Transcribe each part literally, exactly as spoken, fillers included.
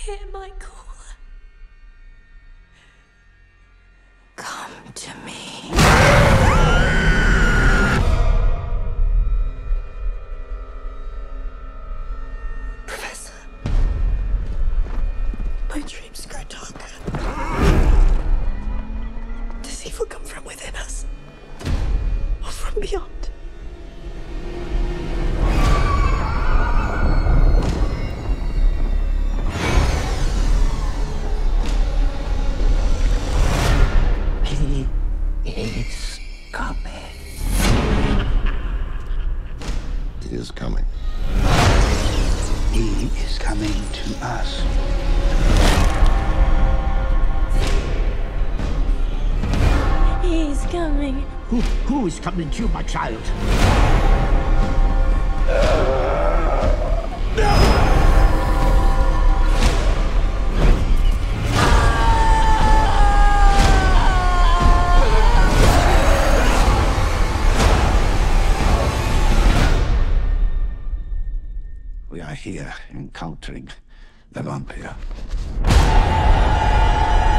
Hear my call. Come to me. Professor, my dreams grow darker. Does evil come from within us or from beyond? He is coming. He is coming. He is coming to us. He's coming. Who, who is coming to you, my child? We are here encountering the vampire.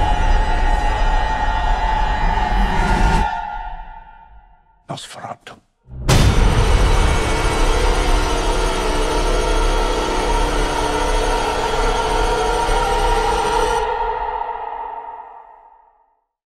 NOSFERATU.